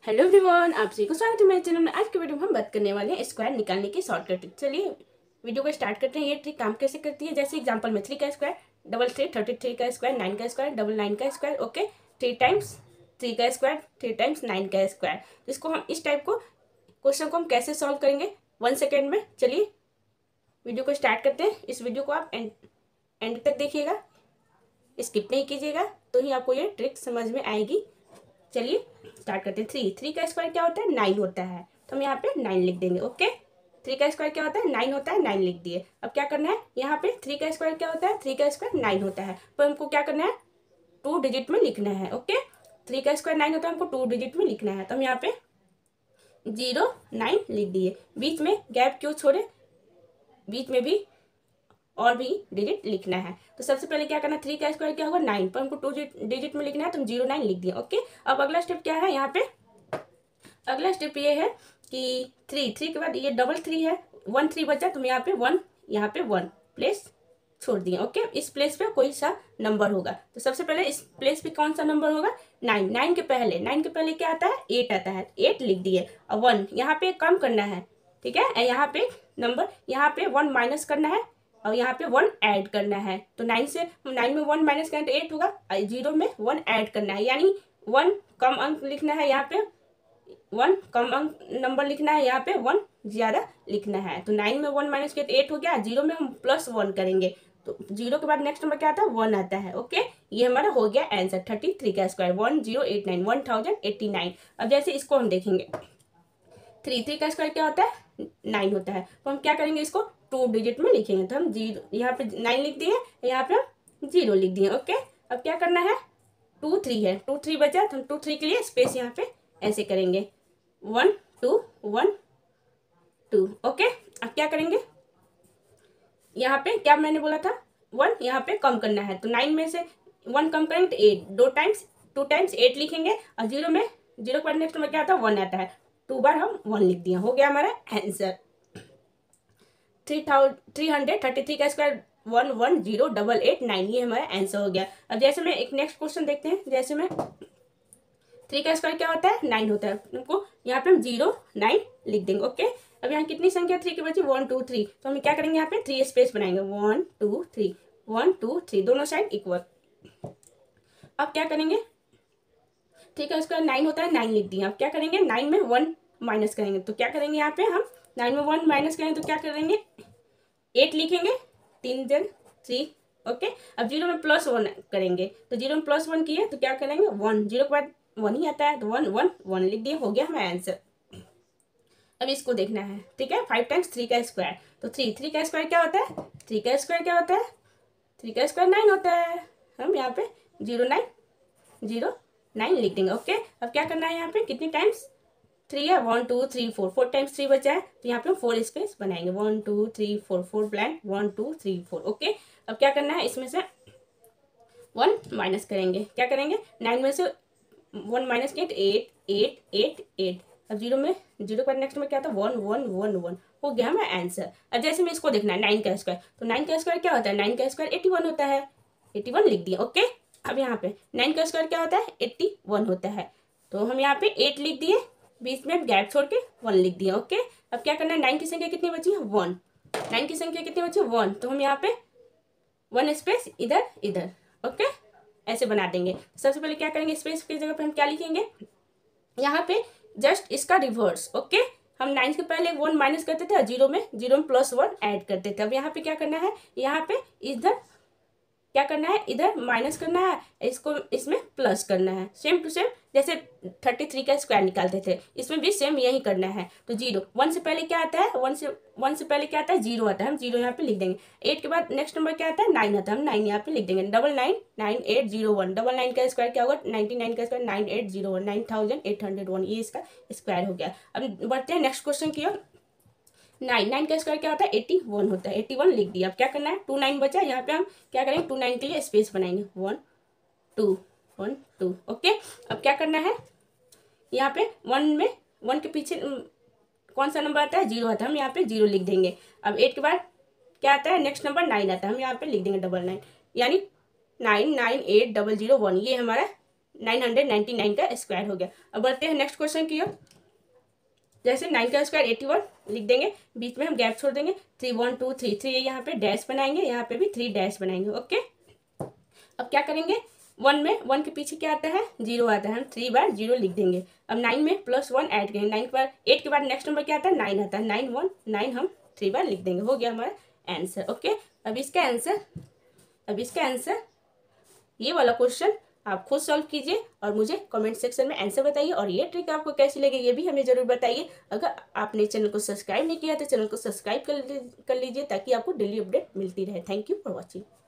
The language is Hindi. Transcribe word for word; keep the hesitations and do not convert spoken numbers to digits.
हेलो एवरीवन, आप सभी को स्वागत है मेरे चैनल में। आज के वीडियो में हम बात करने वाले हैं स्क्वायर निकालने की शॉर्टकट ट्रिक। चलिए वीडियो को स्टार्ट करते हैं। ये ट्रिक काम कैसे करती है, जैसे एग्जांपल में थ्री का square double three, thirty three का स्क्वायर नाइन का स्क्वायर डबल नाइन का square, okay three times three का स्क्वायर थ्री टाइम्स नाइन का स्क्वायर। इसको हम इस टाइप को क्वेश्चन को हम कैसे सॉल्व करेंगे वन सेकेंड में। चलिए वीडियो को स्टार्ट करते हैं। इस वीडियो को आप एंड एंड तक देखिएगा, स्किप नहीं कीजिएगा, तो ही आपको ये ट्रिक समझ में आएगी। चलिए स्टार्ट करते हैं। थ्री थ्री का स्क्वायर क्या होता है, नाइन होता है, तो हम यहाँ पे नाइन लिख देंगे। ओके थ्री का स्क्वायर क्या होता है, नाइन होता है, नाइन लिख दिए। अब क्या करना है, यहाँ पे थ्री का स्क्वायर क्या होता है, थ्री का स्क्वायर नाइन होता है, पर हमको क्या करना है, टू डिजिट में लिखना है। ओके थ्री का स्क्वायर नाइन होता है, हमको टू डिजिट में लिखना है, तो हम यहाँ पे जीरो नाइन लिख दिए। बीच में गैप क्यों छोड़े, बीच में भी और भी डिजिट लिखना है। तो सबसे पहले क्या करना है, थ्री का स्क्वायर क्या होगा, नाइन, पर हमको टू डिजिट में लिखना है, तो हम जीरो नाइन लिख दिया। ओके अब अगला स्टेप क्या है, यहाँ पे अगला स्टेप ये है कि थ्री थ्री के बाद ये डबल थ्री है, वन थ्री बचा, तो हम यहाँ पे वन यहाँ पे वन प्लेस छोड़ दिए। ओके इस प्लेस पे कोई सा नंबर होगा, तो सबसे पहले इस प्लेस पे कौन सा नंबर होगा, नाइन। नाइन के पहले नाइन के पहले क्या आता है, एट आता है, एट लिख दिए। और वन यहाँ पे कम करना है, ठीक है, यहाँ पे नंबर यहाँ पे वन माइनस करना है और यहाँ पे वन ऐड करना है। तो नाइन से नाइन में वन माइनस करें तो एट होगा, जीरो में वन ऐड करना है, यानी वन कम अंक लिखना है, यहाँ पे वन कम अंक नंबर लिखना है, यहाँ पे वन ज्यादा लिखना है। तो नाइन में वन माइनस किया तो एट हो गया, जीरो में हम प्लस वन करेंगे, तो जीरो के बाद नेक्स्ट नंबर क्या आता है, वन आता है। ओके ये हमारा हो गया आंसर, थर्टी थ्री का square one zero eight nine one thousand eighty nine. अब जैसे इसको हम देखेंगे, थ्री थ्री का स्क्वायर क्या होता है, नाइन होता है, तो हम क्या करेंगे, इसको टू डिजिट में लिखेंगे, तो हम जीरो यहाँ पे नाइन लिख दिए, यहाँ पे हम जीरो लिख दिए। ओके अब क्या करना है, टू थ्री है, टू थ्री बचा, तो हम टू थ्री के लिए स्पेस यहाँ पे ऐसे करेंगे, one two one two. Okay अब क्या करेंगे, यहाँ पे क्या मैंने बोला था, वन यहाँ पे कम करना है, तो नाइन में से वन कम करेंगे तो एट, दो टाइम्स टू टाइम्स एट लिखेंगे, और जीरो में जीरो के बाद नेक्स्ट में क्या आता है, वन आता है, टू बार हम वन लिख दिया, हो गया हमारा answer. Three thousand three hundred thirty three का square one one zero double eight nine, ये हमारा आंसर हो गया। अब जैसे में एक नेक्स्ट क्वेश्चन देखते हैं, जैसे में थ्री का स्क्वायर क्या होता है, नाइन होता है, उनको यहाँ पे हम जीरो नाइन लिख देंगे। ओके अब यहाँ कितनी संख्या थ्री की बची, वन टू थ्री, तो हम क्या करेंगे, यहाँ पे थ्री स्पेस बनाएंगे, one two three one two three, दोनों साइड इक्वल। अब क्या करेंगे, थ्री का स्क्वायर नाइन होता है, नाइन लिख दिया। अब क्या करेंगे, नाइन में वन माइनस करेंगे, तो क्या करेंगे, यहाँ पे हम नाइन में वन माइनस करेंगे तो क्या करेंगे, एट लिखेंगे, तीन जन थ्री। ओके अब जीरो में प्लस वन करेंगे, तो जीरो में प्लस वन किए तो क्या करेंगे, वन, जीरो के बाद वन ही आता है, तो वन वन वन लिख दिए, हो गया हमारा आंसर। अब इसको देखना है, ठीक है, फाइव टाइम्स थ्री का स्क्वायर, तो थ्री थ्री का स्क्वायर क्या होता है, थ्री का स्क्वायर क्या होता है, थ्री का स्क्वायर नाइन होता है, हम यहाँ पे जीरो नाइन जीरो नाइन लिख देंगे। ओके अब क्या करना है, यहाँ पे कितनी टाइम्स थ्री है, one two three four, four times three बचा है, तो यहाँ पे हम फोर स्पेस बनाएंगे, one two three four, four blank one two three four. Okay अब क्या करना है, इसमें से वन माइनस करेंगे, क्या करेंगे, नाइन में से वन माइनस किया तो एट एट एट एट। अब जीरो में जीरो का नेक्स्ट में क्या था, वन वन वन वन, हो गया हमारा आंसर। अब जैसे में इसको देखना है, नाइन का स्क्वायर, तो नाइन का स्क्वायर क्या होता है, नाइन का स्क्वायर एट्टी वन होता है, एट्टी वन लिख दिया। ओके अब यहाँ पे नाइन का स्क्वायर क्या होता है, एट्टी वन होता है, तो हम यहाँ पे एट लिख दिए, बीच में गैप छोड़ के वन लिख दिया। ओके अब क्या करना है, नाइन की संख्या कितनी बची है, वन, नाइन की संख्या कितनी बची है, वन, तो हम यहाँ पे वन स्पेस इधर इधर, ओके ऐसे बना देंगे। सबसे पहले क्या करेंगे, स्पेस की जगह पे हम क्या लिखेंगे, यहाँ पे जस्ट इसका रिवर्स। ओके हम नाइन के पहले वन माइनस करते थे और जीरो में जीरो में प्लस वन ऐड करते थे। अब यहाँ पे क्या करना है, यहाँ पे इधर क्या करना है, इधर माइनस करना है, इसको इसमें प्लस करना है, सेम टू सेम जैसे थर्टी थ्री का स्क्वायर निकालते थे, इसमें भी सेम यही करना है। तो जीरो, वन से पहले क्या आता है, वन से वन से पहले क्या आता है, जीरो आता है, हम जीरो यहाँ पे लिख देंगे। एट के बाद नेक्स्ट नंबर क्या आता है, नाइन आता है, हम नाइन यहाँ पे लिख देंगे। Double nine nine eight zero one, double nine का स्क्वायर क्या होगा, नाइनटी नाइन का square nine eight zero one, nine thousand eight hundred one, ये इसका स्क्वायर हो गया। अब बढ़ते हैं नेक्स्ट क्वेश्चन की ओर। नाइन नाइन का स्क्वायर क्या होता है, एट्टी वन होता है, एट्टी वन लिख दिया। अब क्या करना है, टू नाइन बचा, यहाँ पे हम क्या करेंगे, टू नाइन के लिए स्पेस बनाएंगे, one two one two. Okay अब क्या करना है, यहाँ पे वन में वन के पीछे कौन सा नंबर आता है, जीरो आता है, हम यहाँ पे जीरो लिख देंगे। अब एट के बाद क्या आता है, नेक्स्ट नंबर नाइन आता है, हम यहाँ पे लिख देंगे डबल नाइन, यानी nine nine eight double zero one, ये हमारा नाइन हंड्रेड नाइन्टी नाइन का स्क्वायर हो गया। अब बढ़ते हैं नेक्स्ट क्वेश्चन की ओर। जैसे नाइन का स्क्वायर एटी वन लिख देंगे, बीच में हम गैप छोड़ देंगे, three one two three three यहाँ पे डैश बनाएंगे, यहाँ पे भी थ्री डैश बनाएंगे। ओके, अब क्या करेंगे, वन में वन के पीछे क्या आता है, जीरो आता है, हम थ्री बार जीरो लिख देंगे। अब नाइन में प्लस वन ऐड करेंगे, नाइन के बाद एट के बाद नेक्स्ट नंबर क्या आता है, नाइन आता है, नाइन वन नाइन हम थ्री बार लिख देंगे। हो गया हमारा आंसर। ओके, अब इसका आंसर अब इसका आंसर ये वाला क्वेश्चन आप खुद सॉल्व कीजिए और मुझे कमेंट सेक्शन में आंसर बताइए, और ये ट्रिक आपको कैसी लगी ये भी हमें जरूर बताइए। अगर आपने चैनल को सब्सक्राइब नहीं किया तो चैनल को सब्सक्राइब कर लीजिए ताकि आपको डेली अपडेट मिलती रहे। Thank you for watching.